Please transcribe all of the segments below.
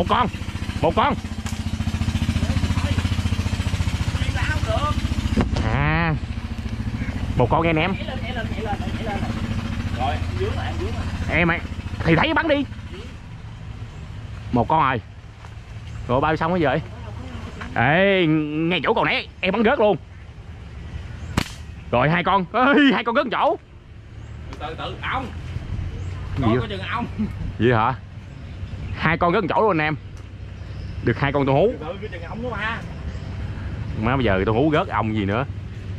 Một con. À, một con nghe anh em. Rồi, dướng rồi. Em mày thì thấy bắn đi. Một con rồi. Rồi bao xong cái gì vậy? Ê, ngay chỗ còn nãy em bắn rớt luôn. Rồi hai con. Ê, hai con rớt chỗ. Từ ong. Gì Có chừng ong. Gì hả? Hai con rớt chỗ luôn anh em. Được hai con tôm hú. Từ chừng ong nữa mà. Má bây giờ tôm hú rớt ong gì nữa.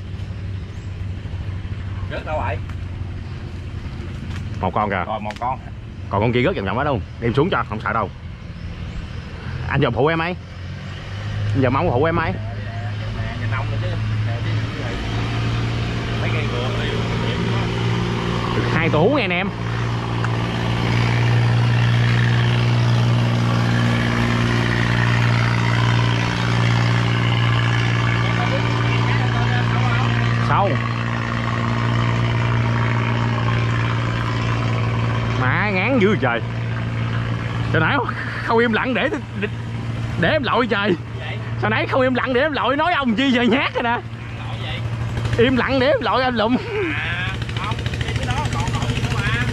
Rớt đâu vậy? Một con kìa. Rồi một con. Còn con kia rớt vòng vòng đó luôn. Đem xuống cho, không sợ đâu. Anh giờ phụ em ấy. Giờ mong phụ em ấy. Nhìn ong rồi chứ. Mấy cây gừa được hai tôm hú nghe anh em. Sâu. Má ngán dữ trời. Sao nãy không im lặng để em lội trời. Sao nãy không im lặng để em lội nói ông chi giờ nhát rồi nè. Im lặng để em lội anh lụm. Không, cái đó còn lội gì nữa mà.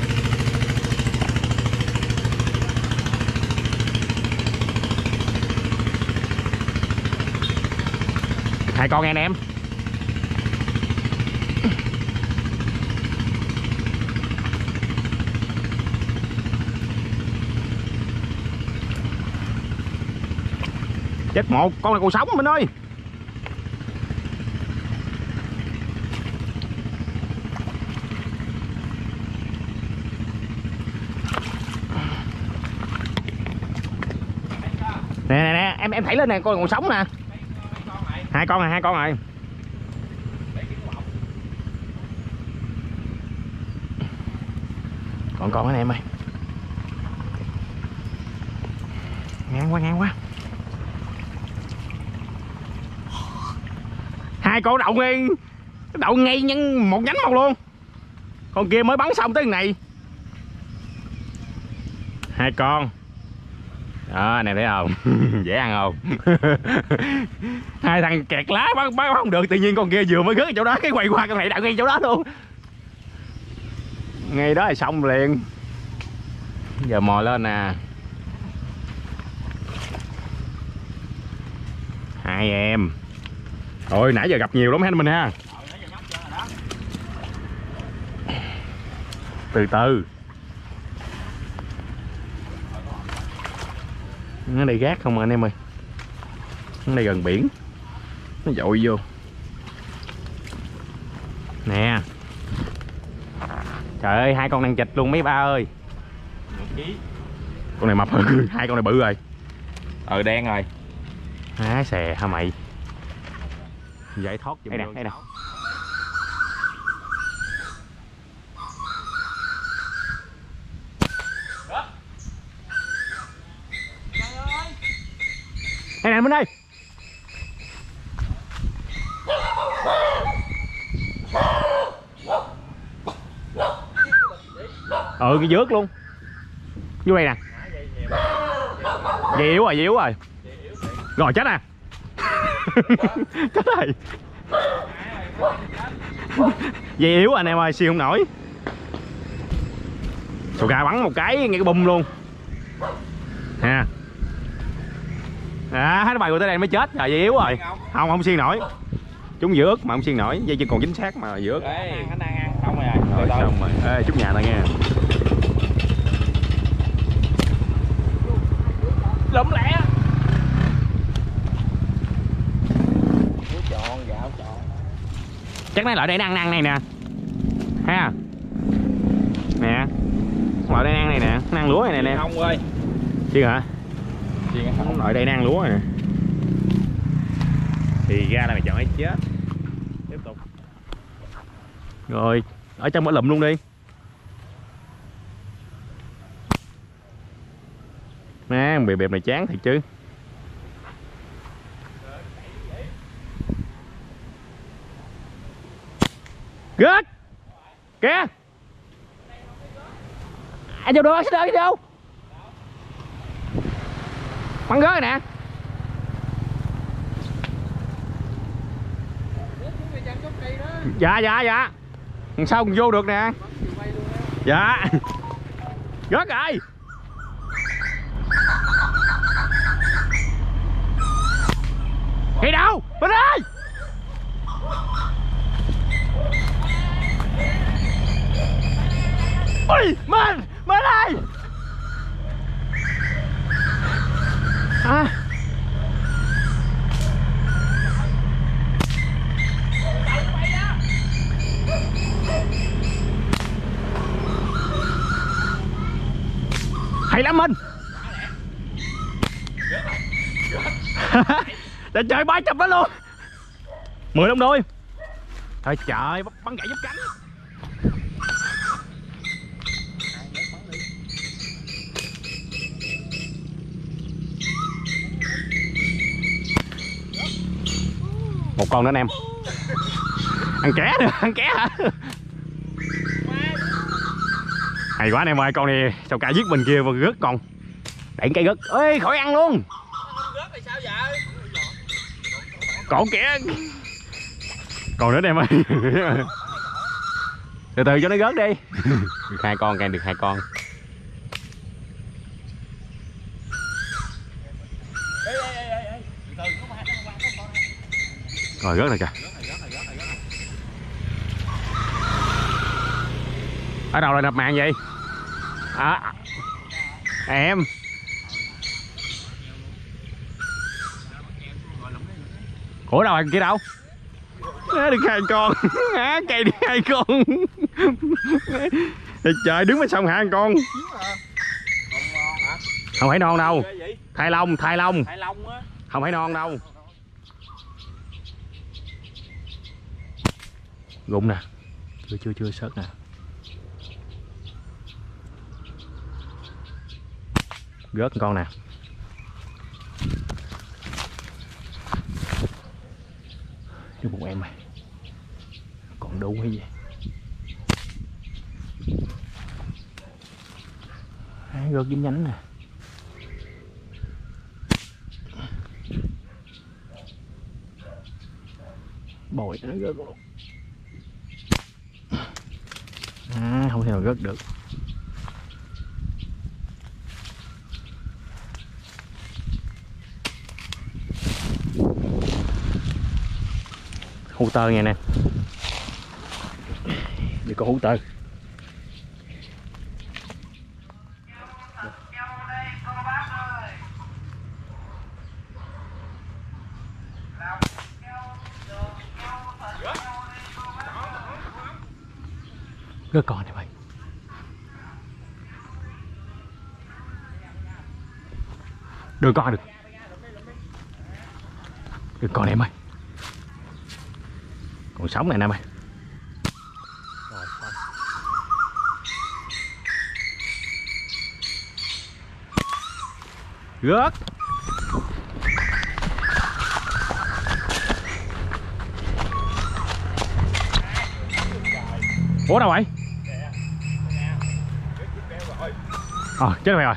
Hai con nghe anh em. Chết một con này còn sống mình ơi. Nè em thấy lên nè, con còn sống nè. Hai con rồi. Còn con anh em ơi. Ngang quá. Hai con đậu ngay nhân một nhánh một luôn. Con kia mới bắn xong tới này. Hai con. Đó, này thấy không? Dễ ăn không? Hai thằng kẹt lá bắn không được, tự nhiên con kia vừa mới rớt chỗ đó cái quay qua con này đậu ngay chỗ đó luôn. Ngay đó là xong liền. Giờ mò lên nè. Hai em. Ôi nãy giờ gặp nhiều lắm hết mình ha. Từ từ. Nó đây gác không à anh em ơi. Nó đây gần biển. Nó dội vô. Nè. Trời ơi, hai con đang chịch luôn mấy ba ơi. Con này mập hơn, hai con này bự rồi. Đen rồi. Há xè hả mày. Giải thoát giùm đây nè. Đây nè Minh ơi. Cái dớt luôn. Vô đây nè. Dây yếu rồi. Rồi chết à. Chết rồi. Dây yếu anh em ơi, siêu không nổi. Sù gà bắn một cái ngay cái bum luôn. Ha. Nó bay qua tới đây mới chết rồi, dây yếu rồi. Không xiên nổi. Chúng giữa ức mà không xiên nổi, dây chân còn chính xác mà giữa ức. Anh đang ăn xong rồi. Rồi xong rồi. Ê, chút nhà ta nghe. Lụm lẹ. Chắc mấy loại đây đang ăn này nè. Ha. Nè. Loại đây ăn này nè, nó ăn lúa này nè. Không ơi. Chứ hả? Loại đây đang lúa này nè. Thì ra là mày chọn ấy chết. Tiếp tục. Rồi, ở trong bãi lụm luôn đi. Nè, bịp này chán thiệt chứ. Rớt. Kìa. Anh vô đâu, đâu? Bắn gớt nè. Dạ. Sao còn vô được nè. Dạ. Gớt rồi. Cây đâu? Bên ơi. Ôi, mình ơi. À. Hay lắm mình. Trời trời, 300 đó luôn. 10 đồng đôi. Trời trời, bắn gãy giúp cánh. Một con nữa anh em. Ăn ké nữa, ăn ké hả? Hay quá anh em ơi, con này sao cả giết bên kia và rớt con. Đẩy cây rớt. Ê, khỏi ăn luôn. Còn kìa. Còn nữa anh em ơi. Từ từ cho nó rớt đi. Được 2 con, càng được 2 con. Rồi rớt rồi kìa. Ở đâu là đập mạng vậy? À, em. Ủa đâu kia đâu? Được 2 con. Cây được 2 con. Trời, đứng bên sông hạ 1 con. Không phải non đâu. Thai lông. Không phải non đâu. Gụng nè. Chưa sớt nè. Gớt con nè. Đưa một em này. Còn đủ hay gì? Gớt dính nhánh nè. Bồi nó gớt luôn. Không thể nào gớt được. Hú tơ nha nè. Đi có hú tơ. Gớt con này mày. Đưa con được. Đưa con này mày. Còn sống này nè mày. Rồi xong. Gớt. Ủa đâu vậy? Chết mày rồi.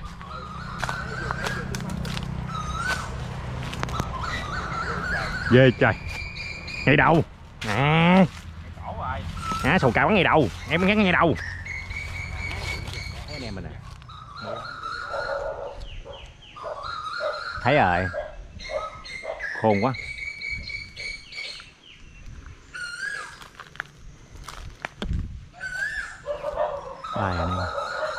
Ghê trời. Ngay đầu. Sầu cao bắn ngay đầu. Em gắn ngay đầu. Thấy anh em mình nè. Thấy rồi. Khôn quá. Ai anh em.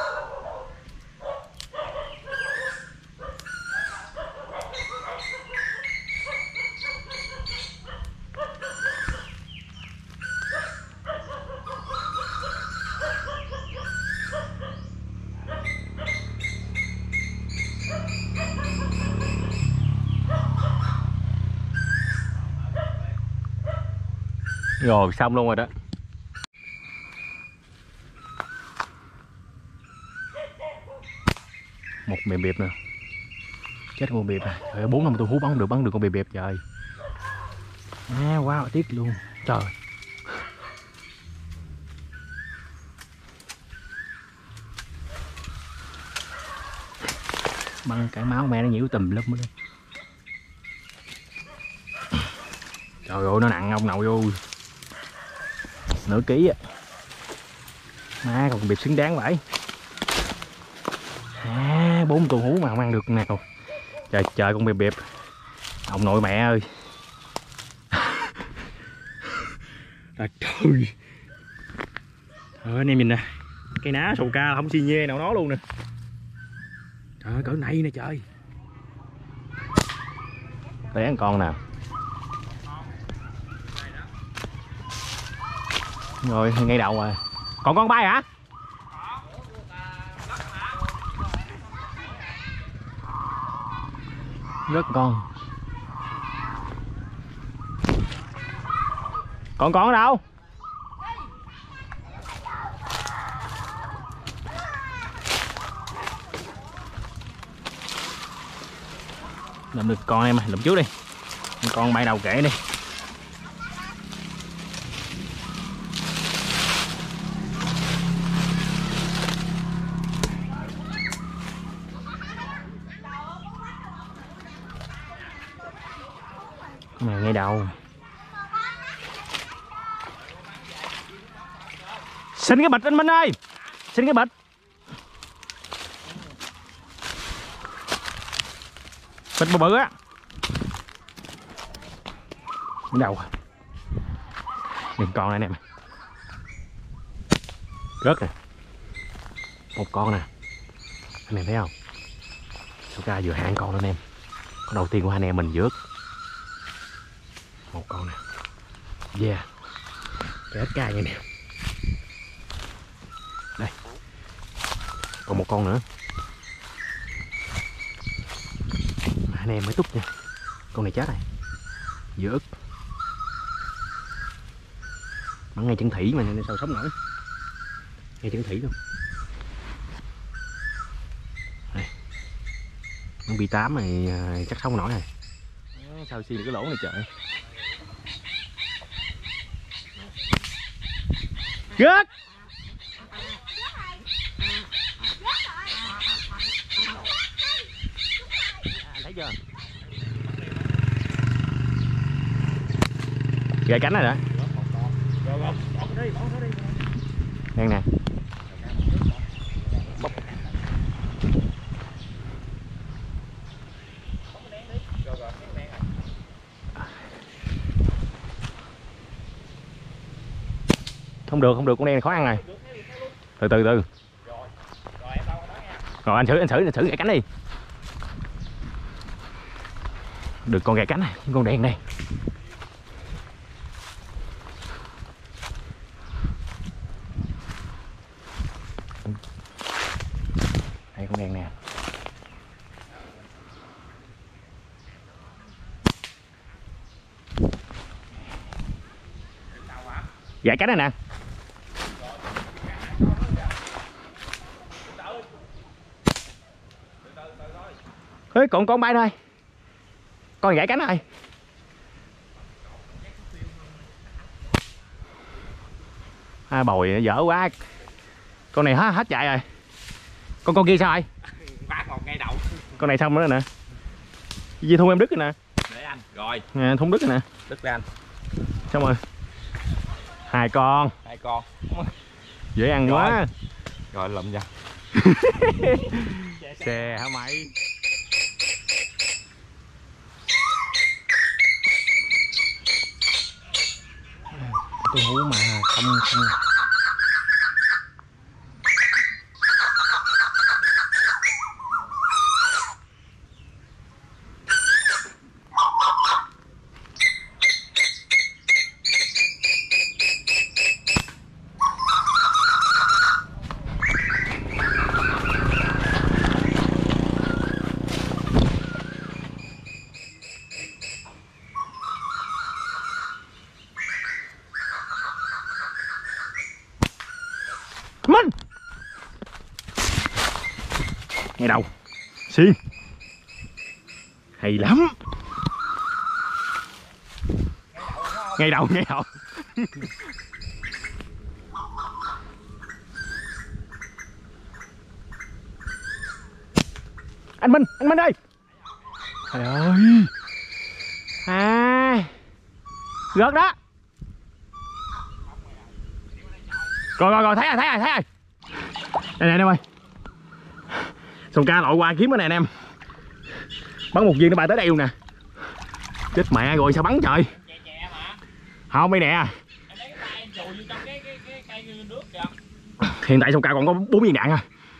Rồi xong luôn rồi đó. Một bẹp bẹp nè. Chết con bẹp này. Trời ơi, 4 năm tôi hú bắn được con bẹp bẹp trời. Wow, tiếc luôn. Trời. Băng cái máu mẹ nó nhiễu tùm lum luôn. Trời ơi nó nặng ông nội ơi, nửa ký á. Má còn biệt xứng đáng vậy. 4 tuần hú mà không ăn được nào. Trời trời con bịp ông nội mẹ ơi. À, trời. Anh em nhìn nè, cây ná sầu ca không xi nhê nào nó luôn nè. Trời ơi cỡ này nè trời. Té ăn con nào. Rồi ngay đầu rồi. Còn con bay hả? Rất con. Còn ở đâu? Làm được con em, làm trước đi. Con bay đầu kệ đi. Con này ngay đầu. Xin cái bịch anh Minh ơi. Xin cái bịch. Bịch bự bự á. Đến đâu à? Đừng con này anh em. Rớt nè. Một con nè. Anh em thấy không? Số ca vừa hai con nữa anh em. Con đầu tiên của hai anh em mình rớt. Một con nè. Yeah. Cái cá nha nè. Đây. Còn một con nữa. Mà anh em mới túc nha. Con này chết rồi. Dữ ức. Bắn ngay chân thủy mà nên sao sống nổi. Ngay chân thủy luôn. Đây. Con B8 này chắc sống nổi rồi. Sao xi được cái lỗ này trời. Rớt. Thấy chưa? Gãy cánh rồi đó. Đang nè. Không được, con đen này khó ăn rồi. Từ từ. Rồi anh thử gãy cánh đi. Được con gãy cánh này, con đen đây. Đây con đen nè. Gãy cánh này nè. Ê, còn con bay đây. Con gãy cánh rồi. Bồi dở quá. Con này hết chạy rồi. Con kia sao rồi? Bác một ngay đầu. Con này xong nữa nè. Gì thun em đứt rồi nè. Để anh. Rồi. Nè, thun đứt rồi nè. Đứt ra anh. Xong rồi. Hai con. Dễ ăn rồi. Quá. Rồi lụm ra. Xe hả mày? Tôi hú mà không. Minh ngay đầu xiên hay lắm. Ngay đầu Anh Minh ơi. Trời ơi. À, gớt đó. Rồi thấy rồi. Đây nè em ơi. Song ca lội qua kiếm cái này nè em. Bắn một viên nó bay tới đây luôn nè. Chết mẹ rồi sao bắn trời. Không đây nè. Hiện tại song ca còn có 4 viên đạn à.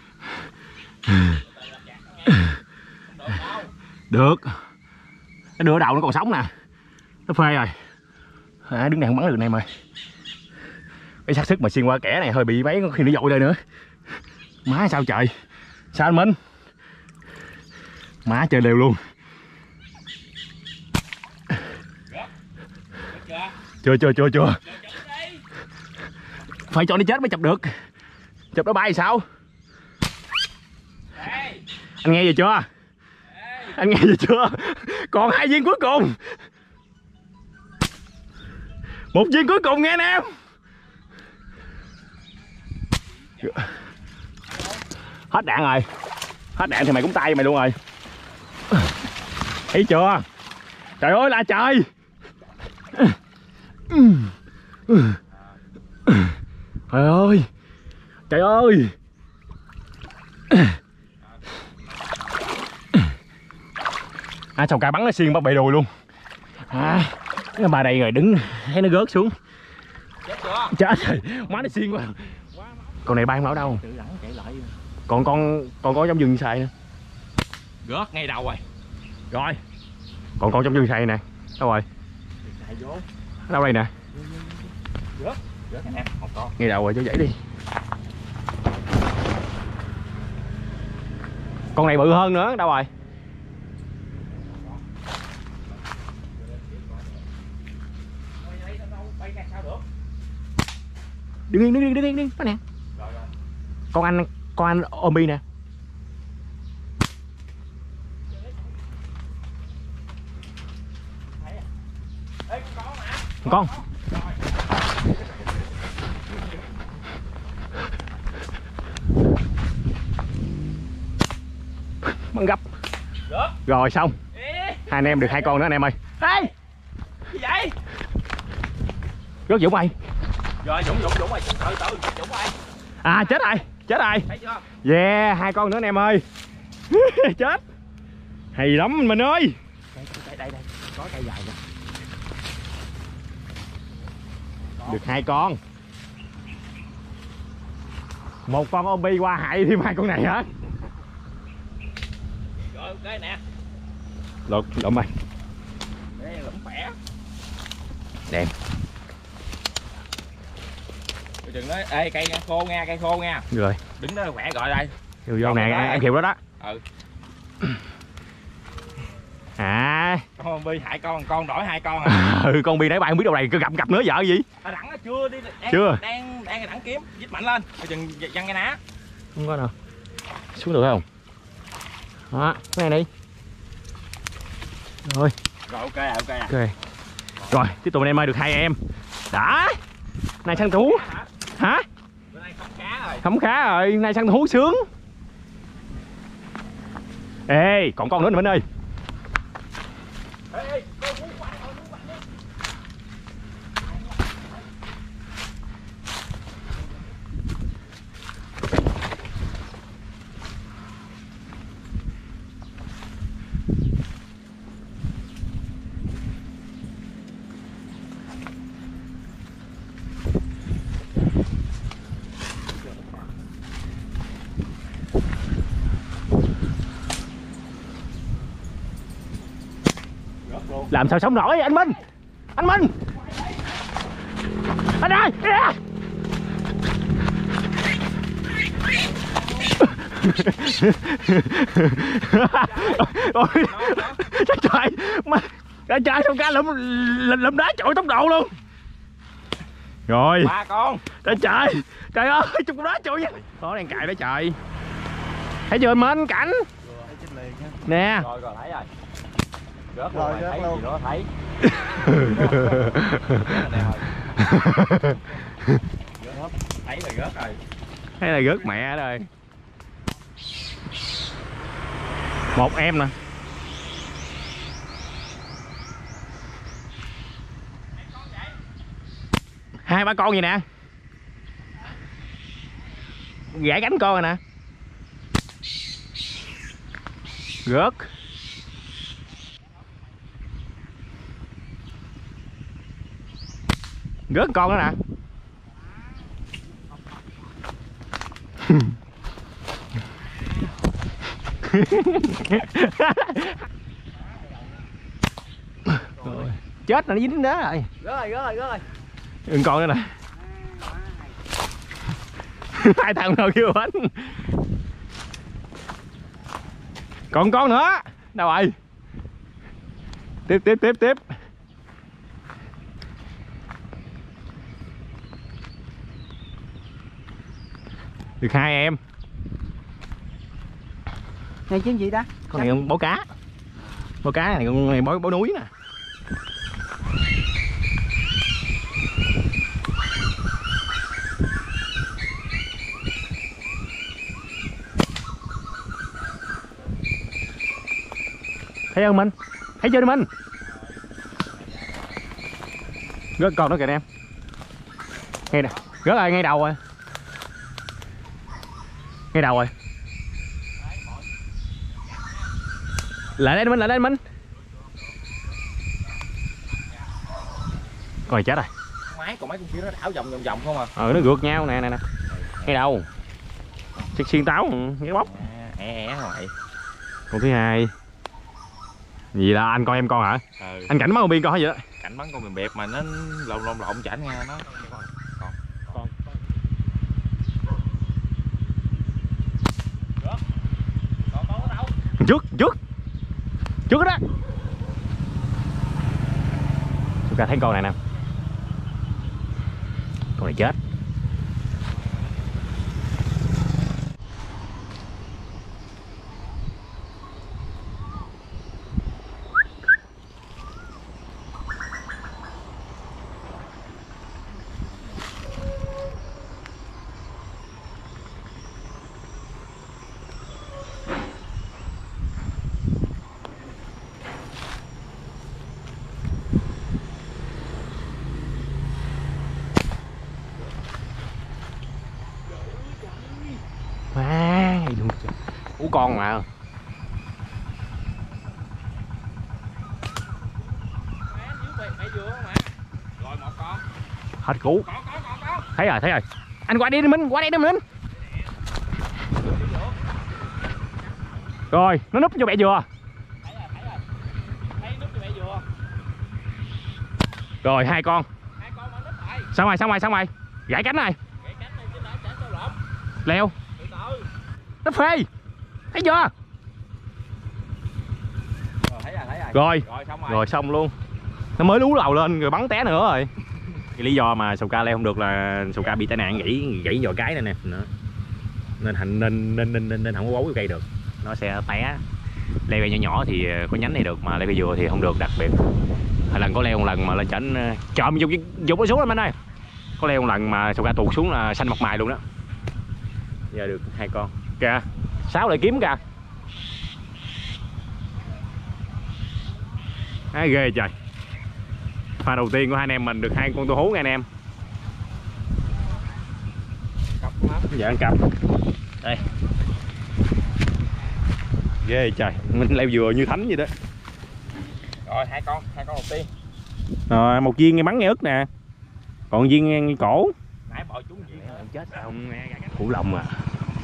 Được. Cái đứa đầu nó còn sống nè. Nó phê rồi. À, đứng này không bắn được này em ơi. Cái xác sức mà xuyên qua kẻ này hơi bị mấy có khi nó dội đây nữa. Má sao trời. Sao anh Minh? Má chơi đều luôn. Chưa. Phải cho nó chết mới chụp được. Chụp nó bay thì sao? Anh nghe gì chưa? Còn 2 viên cuối cùng. 1 viên cuối cùng nghe anh em. Hết đạn rồi. Hết đạn thì mày cũng tay mày luôn rồi. Thấy chưa? Trời ơi là trời. Trời ơi. À, Song ca bắn nó xuyên bao bề đùi luôn. À, cái bà đây rồi đứng thấy nó rớt xuống. Chết rồi, má nó xuyên quá. Con này bay không ở đâu. Còn con trong rừng xài nữa. Rớt ngay đầu rồi. Rồi. Còn con trong rừng xài nè. Đâu rồi? Đâu đây nè. Rớt anh em, một con. Ngay đầu rồi, cho dãy đi. Con này bự hơn nữa, đâu rồi? Đứng yên đó nè. Con anh ôm bi nè. Con. Bắn gấp. Rồi xong. Hai anh em được 2 con nữa anh em ơi. Ê, gì vậy? Rớt Dũng ơi. Rồi Dũng rồi, từ Dũng ơi. À chết rồi. Thấy chưa? Yeah, 2 con nữa anh em ơi. Chết. Hay lắm mình ơi. Đây. Có cây dài nè. Được 2 con. 1 con ôm bi qua hại thêm 2 con này hả? Rồi ok nè. Lột mày. Đây lụm khỏe. Đẹp. Đừng nói ê cây khô nha. Rồi. Đứng đó khỏe gọi đây. Vô nè em kêu đó đó. Ừ. À. Con bi hại con đổi 2 con à. Ừ, con bi nãy bay không biết đâu này gặp nữa vợ gì. Đẳng nó chưa đi. Chưa. Đang đẳng kiếm, dít mạnh lên. Coi chừng văng cái ná. Không có nào. Xuống được không? Đó, cái này đi. Rồi. Rồi ok. Rồi, tiếp tục anh em ơi, được 2 em. Đã. Này săn thú. Hả? Bữa nay khá rồi. Không khá rồi, này săn thú sướng. Ê, còn con nữa nè Minh ơi. Ê, Làm sao sống nổi anh Minh. Anh ơi. Ôi, trời Song ca lụm đá trội tốc độ luôn. Rồi 3 con. Trời ơi chục đá trội nha. Có đang cài đó trời. Thấy chưa anh Minh cảnh nè. Rồi thấy rồi. Rớt rồi thấy luôn. Gì đó thấy. Thấy là rớt rồi. Thấy là rớt mẹ rồi. Một em nè. Hai ba con vậy nè. Gãy cánh con rồi nè. Rớt. Rớt con đó nè. Chết rồi, nó dính đó rồi. Rớt rồi. Đừng con nữa nè. Hai thằng nào kêu bánh. Còn con nữa. Đâu rồi? Tiếp. Được 2 em. Này chứ gì ta? Con này con bó cá. Bó cá này, con này bó núi nè. Thấy không Minh? Thấy chưa đi Minh? Rớt con đó kìa em. Ngay nè, rớt rồi, ngay đầu rồi. Ngay đầu rồi. Lại lên Minh. Con này chết rồi. Còn mấy con kia nó đảo vòng không à. Nó gượt nhau nè. Ngay đầu. Chắc xiên táo cái bóc. Rồi. Con thứ hai. Gì là anh coi em con hả? Ừ. Anh cảnh bắn con biên con hả vậy đó? Cảnh bắn con bẹp mà nó lộn chảnh nha nó. Con. Trước đó. Chúng ta thấy con này nè. Con này chết. Ủa con mà. Rồi một con. Hết cú. Con. Thấy rồi. Anh qua đây đi Minh, Rồi, nó núp cho mẹ dừa. Thấy rồi. Thấy núp cho mẹ dừa. Rồi 2 con. Hai con mà núp rồi. Xong rồi. Gãy cánh này. Gãy cánh này chứ nãy chả sao lộn. Leo. Từ từ. Nó phê. Thấy chưa? Rồi thấy rồi. Rồi xong rồi. Rồi xong luôn. Nó mới lú lầu lên rồi bắn té nữa rồi. Cái lý do mà sầu ca leo không được là sầu ca bị tai nạn gãy giò cái này nè. Nên không có bấu vô cây được. Nó sẽ té. Leo cây nhỏ thì có nhánh này được mà leo cây dừa thì không được, đặc biệt. Hồi lần có leo một lần mà lên chảnh chọn dục nó xuống lên anh ơi. Có leo một lần mà sầu ca tuột xuống là xanh mặt mày luôn đó. Giờ được 2 con. Kìa, 6 lại kiếm kìa. Ghê trời. Pha đầu tiên của hai anh em mình được 2 con tô hú nha anh em. Dạ ăn cặp. Đây. Ghê trời, mình leo dừa như thánh vậy đó. Rồi hai con đầu tiên. Rồi một viên ngay bắn ngay ức nè. Còn viên ngay cổ. Nãy bỏ trúng gì nữa. Chết sao không nghe củ lòng à.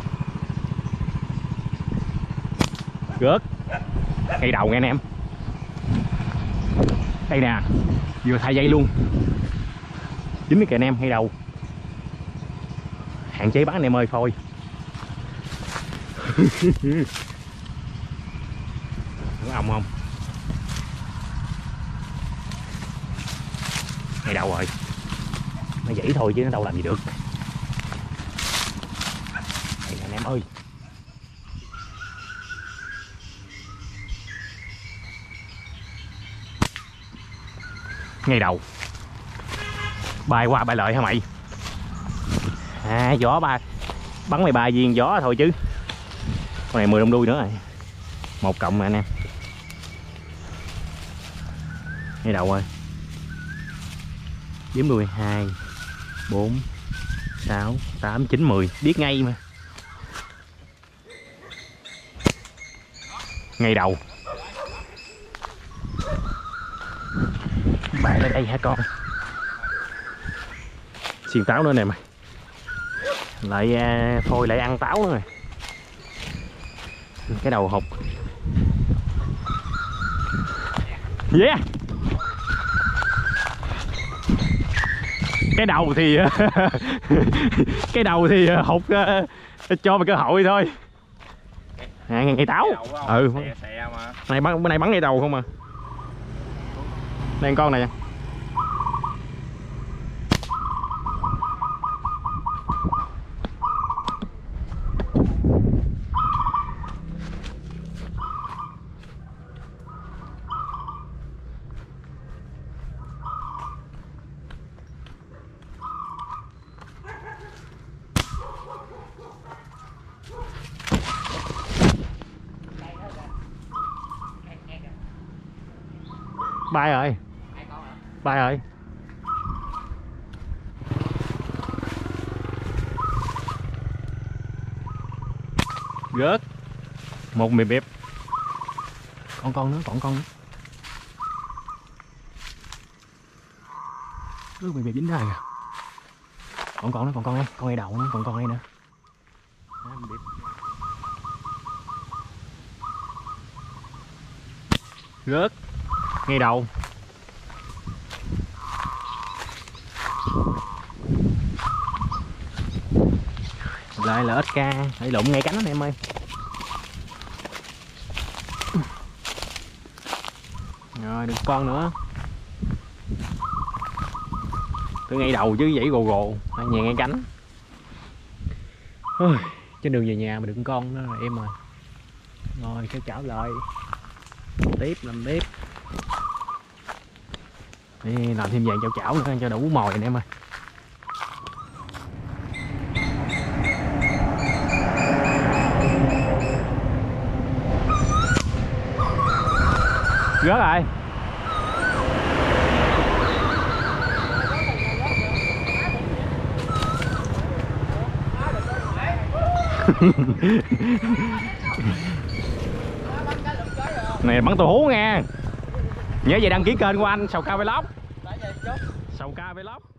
Rớt. Ngay đầu nghe anh em. Đây nè, vừa thay dây luôn. Dính kìa anh em, ngay đầu. Hạn chế bắn anh em ơi thôi. Có ong không? Ngay đầu rồi. Nó dãy thôi chứ nó đâu làm gì được. Đây nè anh em ơi. Ngay đầu. Bay qua bay lại hả mày? Gió ba bắn mày 3 viên gió thôi chứ. Con này 10 đông đuôi nữa rồi. một cộng nè anh em. Ngay đầu ơi. Đếm đuôi 2 4 6 8 9 10, biết ngay mà. Ngay đầu. Bạn lên đây hả con? Xiên táo nữa nè mày. Lại phôi lại ăn táo nữa rồi. Cái đầu hụt. Yeah. Cái đầu thì cái đầu thì hụt, cho mày cơ hội thôi. Ngay táo. Ừ. Này bắn bên này bắn ngay đầu không à. Đây con này. Bay rồi. Bay rồi. Rớt. Một mì bẹp. Con nữa, còn con nữa. Rớt mì bẹp dính ra kìa. Còn con nữa, còn con đây, con ngay đầu nữa, còn con đây nữa. Rớt ngay đầu. Lại là ếch ca, phải lụng ngay cánh đó em ơi. Rồi được con nữa. Tôi ngay đầu chứ vậy gồ gồ, nhẹ ngay cánh. Trên đường về nhà mà được con đó là em à. Rồi cái chảo lại. Làm tiếp. Đi làm thêm vàng chảo chảo nữa cho đủ mồi nè em ơi. Rớt rồi. Này bắn tù hú nha. Nhớ về đăng ký kênh của anh Sầu Ca Vlog. Sầu Ca Vlog.